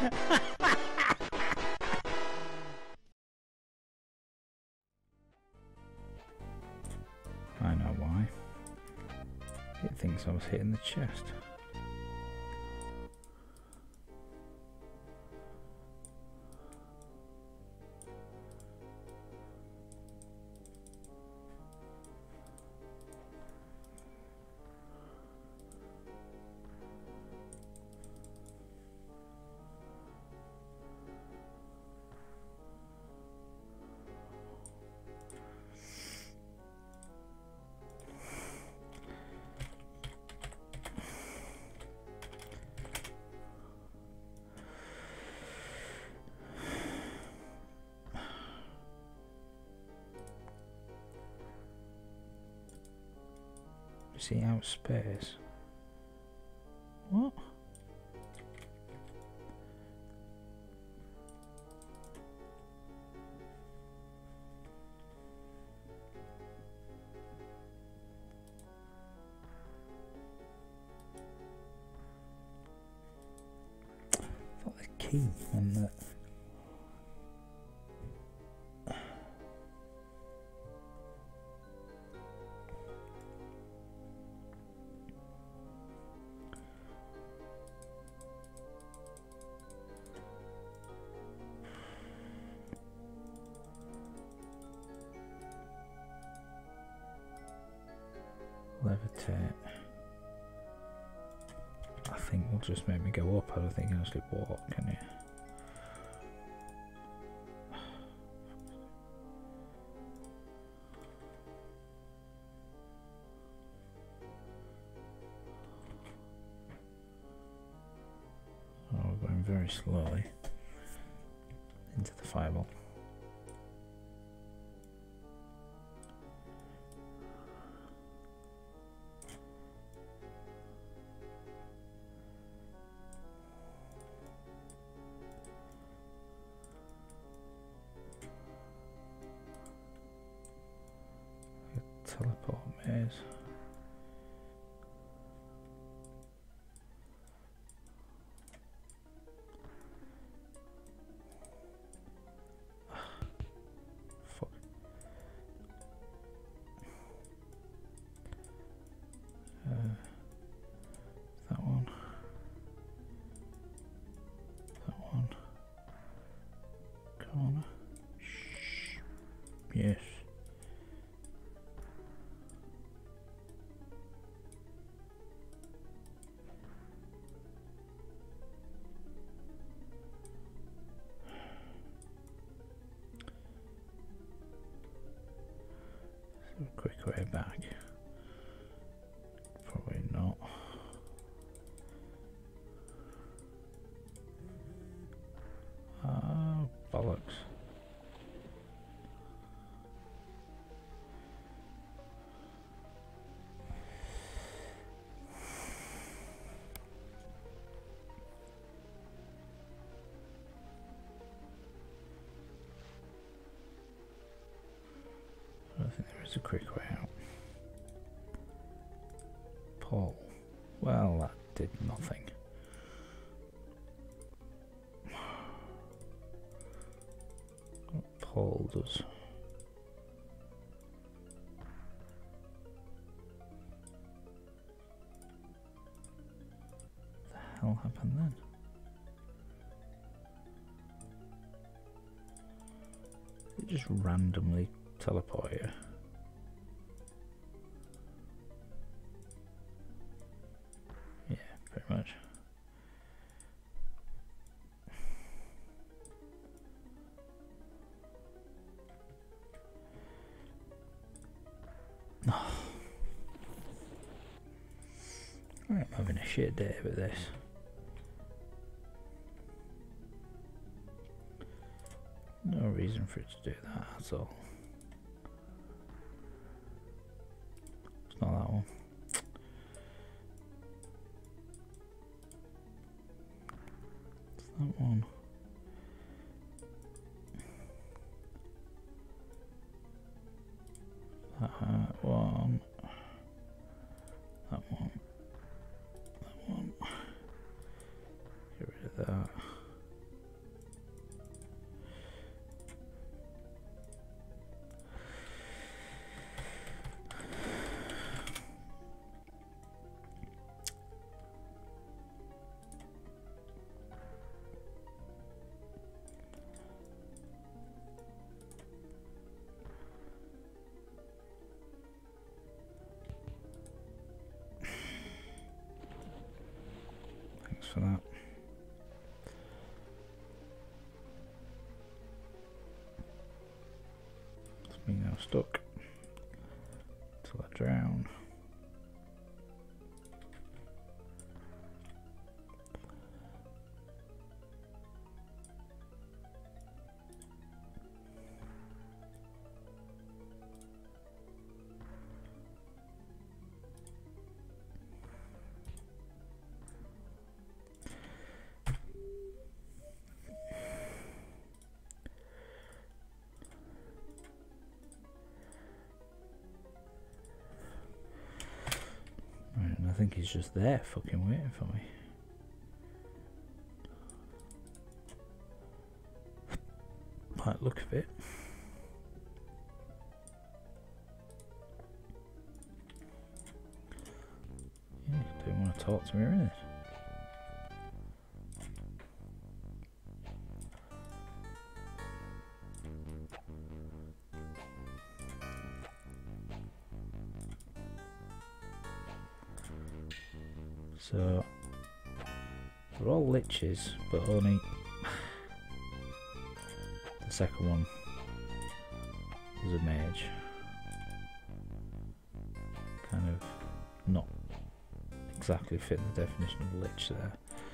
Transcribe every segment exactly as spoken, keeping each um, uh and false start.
I know why. It thinks I was hitting the chest. See out space. What? I thought the key on the levitate. I think will just make me go up. I don't think you can actually walk, can you? Oh, we're going very slowly into the fireball. Teleport maze. Fuck. Uh, that one. That one. Corner. Shh. Yes. A quick way back. Probably not. Ah, bollocks. I don't think there is a quick way out. Paul. Well, that did nothing. What Paul does. What the hell happened then? It just randomly teleport you. Yeah, pretty much. Oh. I'm having a shit day with this. No reason for it to do that at all. It's not that one. It's that one. That one. That one. That one. Get rid of that. Me now stuck. Till I drown. I think he's just there fucking waiting for me. Might look of it. Yeah, don't want to talk to me or anything. So they're all liches, but only the second one was a mage. Kind of not exactly fitting the definition of lich there.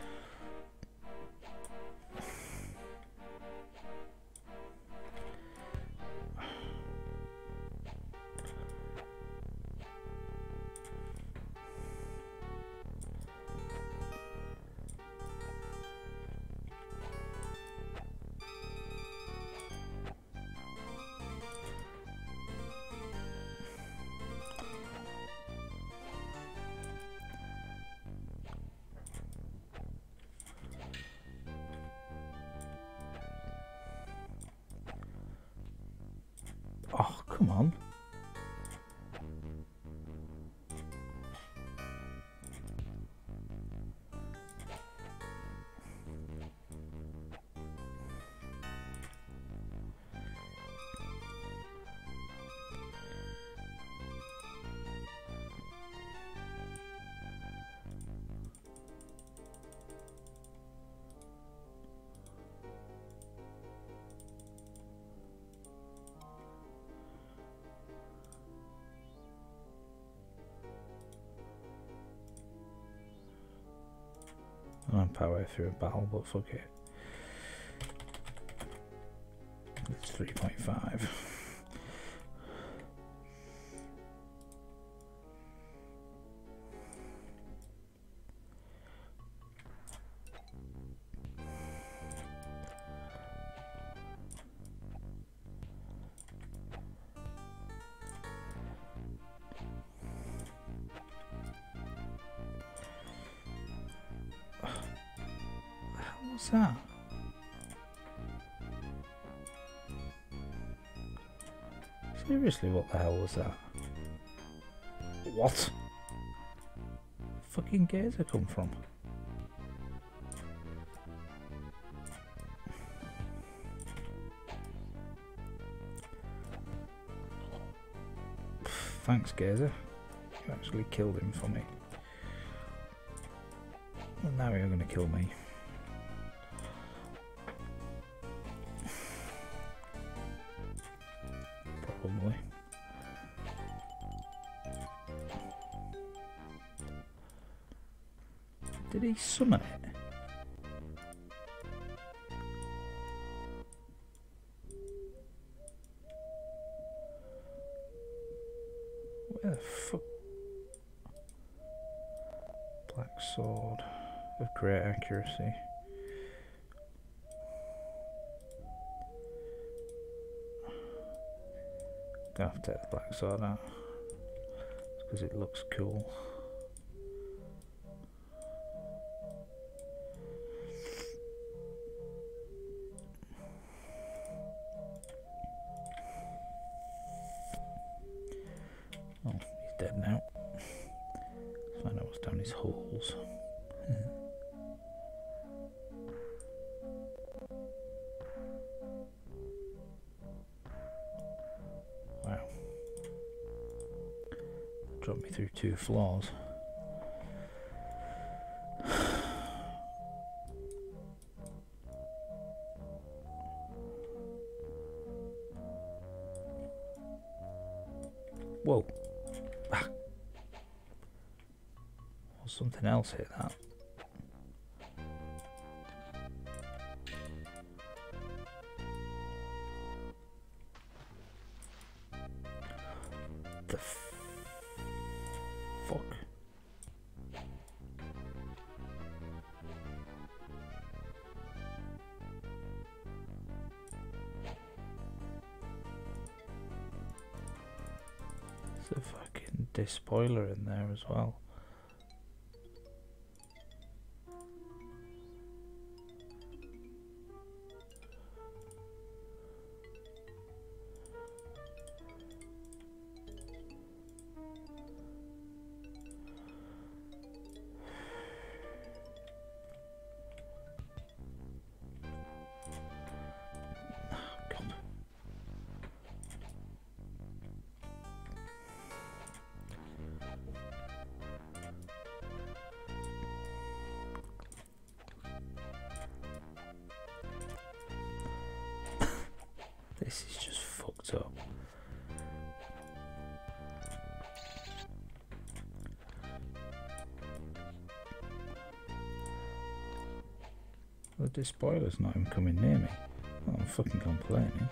Oh, come on. I'm power through a battle, but fuck it. It's three point five. What's that? Seriously, what the hell was that? What? Fucking gazer come from? Thanks, Gazer. You actually killed him for me. Well, now you're gonna kill me. Probably. Did he summon it? Where the fuck? Black sword of great accuracy. Gonna have to take the black sword out because it looks cool. Oh, he's dead now. Let's find out what's down his holes. Wow. Dropped me through two floors. Whoa. Ah. Well, something else hit that. The f fuck? There's a fucking despoiler in there as well. This is just fucked up. The despoiler's not even coming near me. Oh, I'm fucking complaining.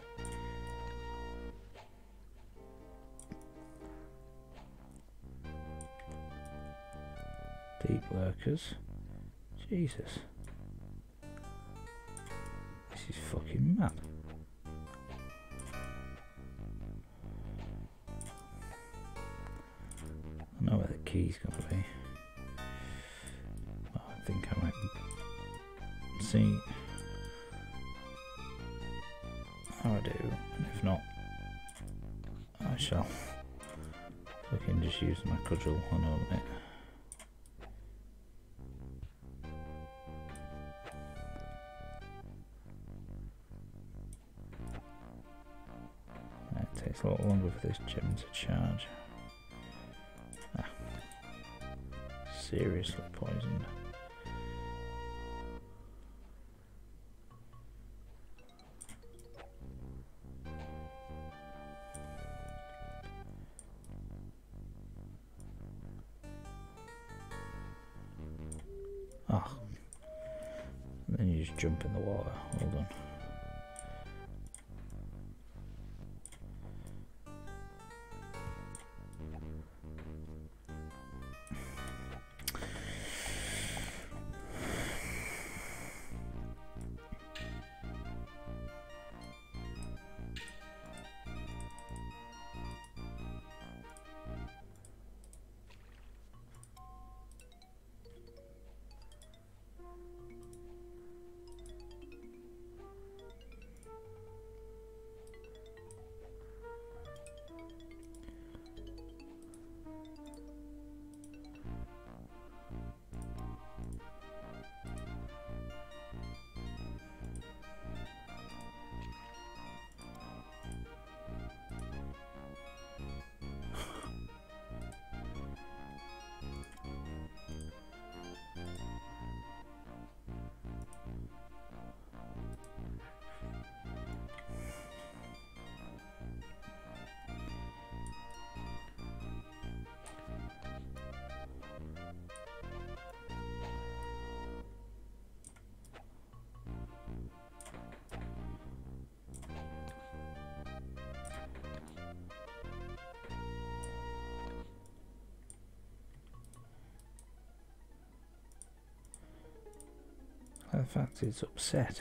Deep lurkers. Jesus. This is fucking mad. I know where the key's gonna be. Oh, I think I might see how I do, and if not, I shall fucking just use my cudgel and open it. It takes a lot longer for this gem to charge. Ah. Seriously poisoned. Ah. And then you just jump in the water. Hold on. The fact it's upset.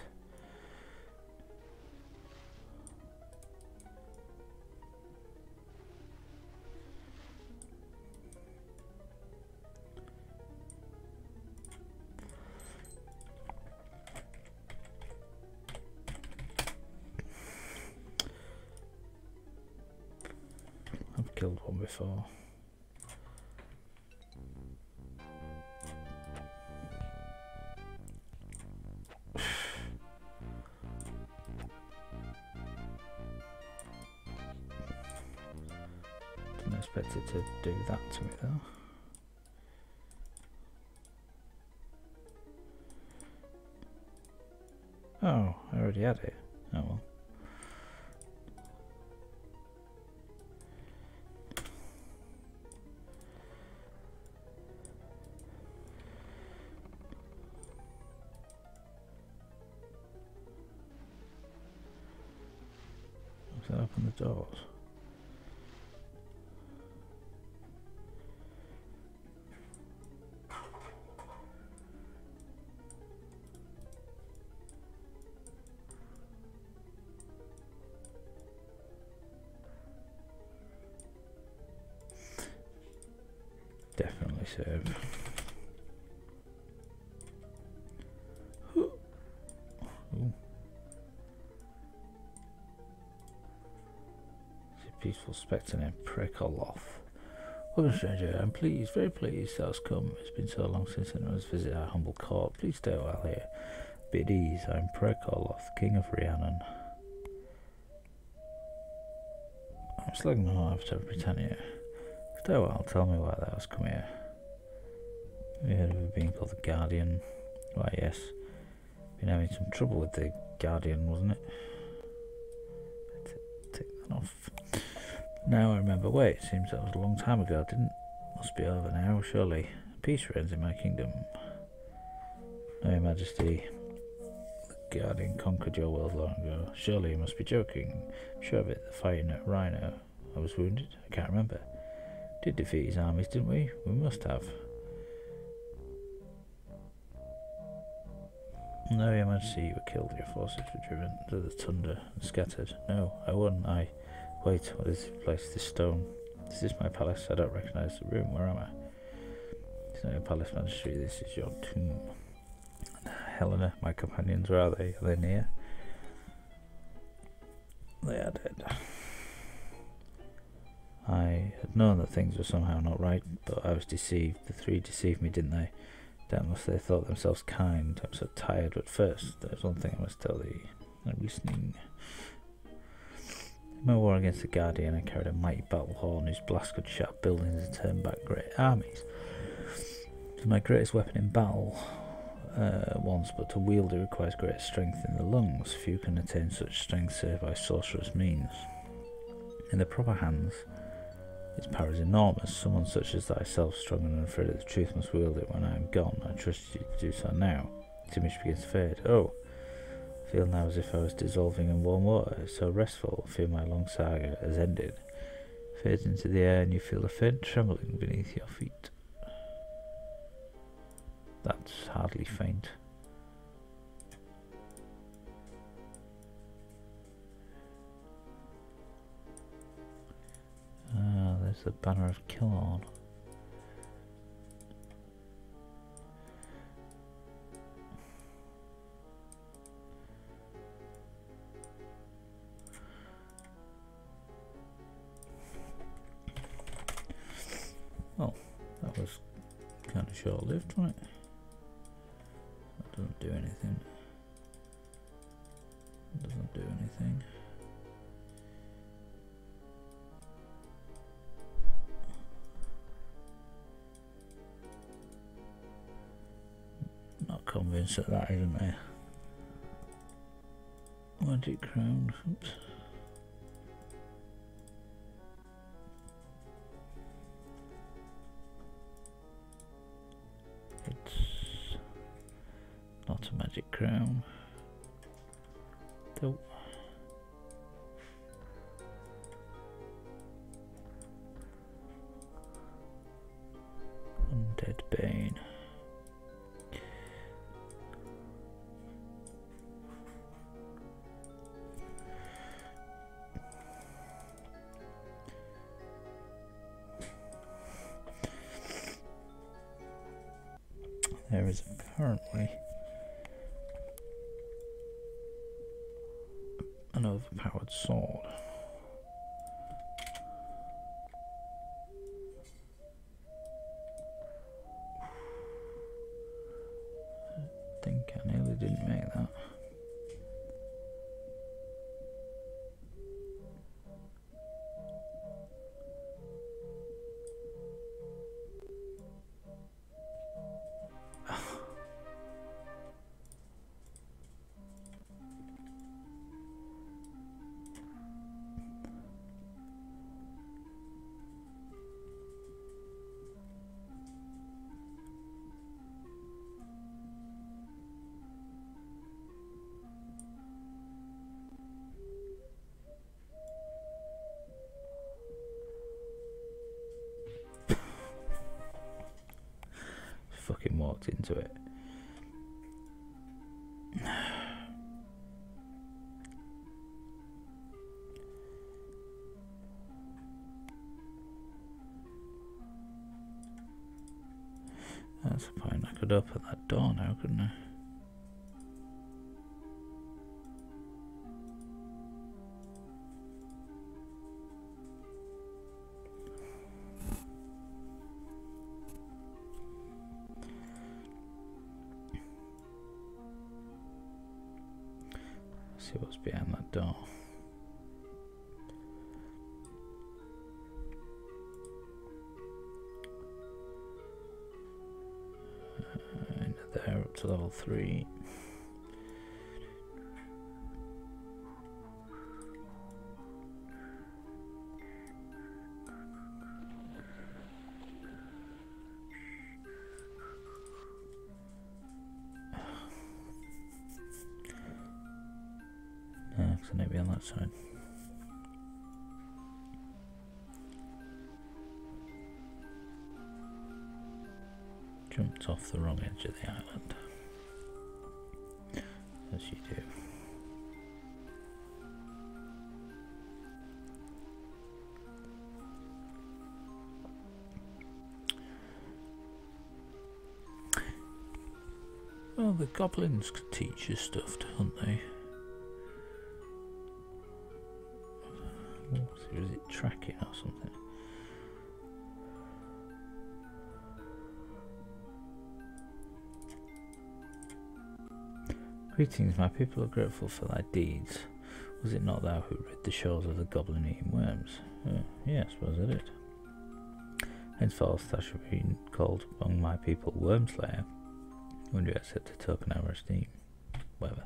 I've killed one before. Didn't expect it to do that to me though. Oh, I already had it. Oh well. Can I open the doors? Definitely save. Ooh. It's a peaceful spectre named Prekolov. Welcome, stranger. I'm pleased, very pleased thou hast come. It's been so long since anyone has visited our humble court. Please stay a while here. Be at ease. I'm Prekolov, King of Rhiannon. I'm slugging on after Britannia. Stay a while, tell me why thou hast come here. Have you heard of a being called the Guardian? Why, yes. Been having some trouble with the Guardian, wasn't it? Take that off. Now I remember. Wait, seems that was a long time ago, didn't? Must be over now, surely. Peace reigns in my kingdom. No, Your Majesty. The Guardian conquered your world long ago. Surely you must be joking. I'm sure of it. The fighting at Rhino. I was wounded? I can't remember. Did defeat his armies, didn't we? We must have. No, Your Majesty, you were killed. Your forces were driven to the tundra and scattered. No, I won. I... Wait, what is this place? This stone? Is this my palace? I don't recognise the room. Where am I? It's not your palace, Majesty. This is your tomb. Helena, my companions, where are they? Are they near? They are dead. I had known that things were somehow not right, but I was deceived. The three deceived me, didn't they? Doubtless they thought themselves kind. I'm so tired, but first, there's one thing I must tell thee. I'm listening. In my war against the Guardian, I carried a mighty battle horn whose blast could shatter buildings and turn back great armies. It was my greatest weapon in battle uh, once, but to wield it requires great strength in the lungs. Few can attain such strength save by sorcerer's means. In the proper hands, its power is enormous. Someone such as thyself, strong and unafraid of the truth, must wield it when I am gone. I trust you to do so now. Its image begins to fade. Oh! I feel now as if I was dissolving in warm water. It's so restful. I feel my long saga has ended. Fades into the air and you feel a faint trembling beneath your feet. That's hardly faint. Ah, there's the banner of Killorn. Well, that was kind of short-lived, wasn't it? That doesn't do anything. It doesn't do anything. Not convinced that that isn't there. Magic crown. Oops. It's not a magic crown. Nope. Undead Bane. There is apparently an overpowered sword. I think I nearly didn't make that. fucking walked into it. That's fine. I could open that door now, couldn't I? See what's behind that door. Uh, into there, up to level three. So maybe on that side. Jumped off the wrong edge of the island, as you do. Well, the goblins could teach you stuff, don't they? Or is it tracking or something? Greetings, my people are grateful for thy deeds. Was it not thou who rid the shores of the goblin-eating worms? Uh, yes, I suppose I did. Henceforth thou shalt be called among my people Wormslayer, when you accept a token of our esteem. Whatever.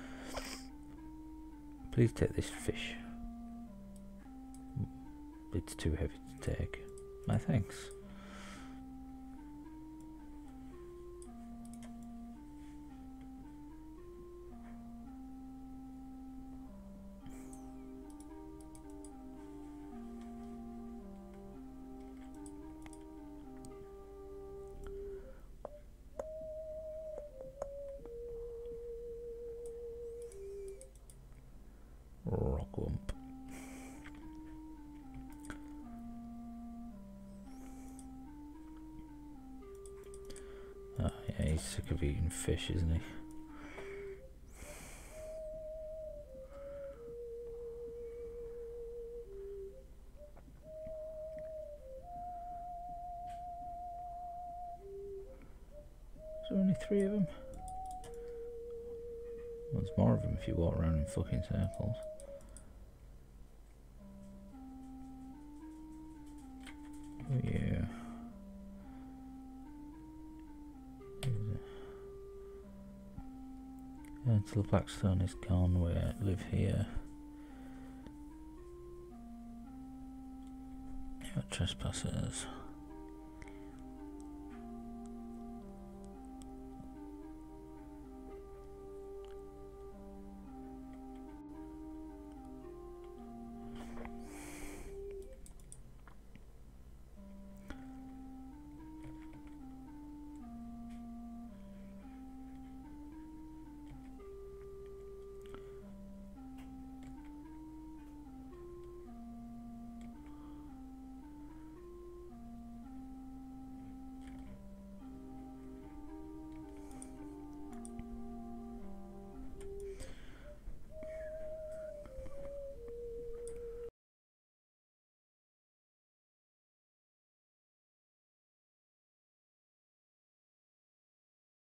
Please take this fish. It's too heavy to take. My thanks. Rockwump. Oh yeah, he's sick of eating fish, isn't he? Is there only three of them? Well, there's more of them if you walk around in fucking circles. Oh yeah. Until the Blackstone is gone, we live here. You're trespassers.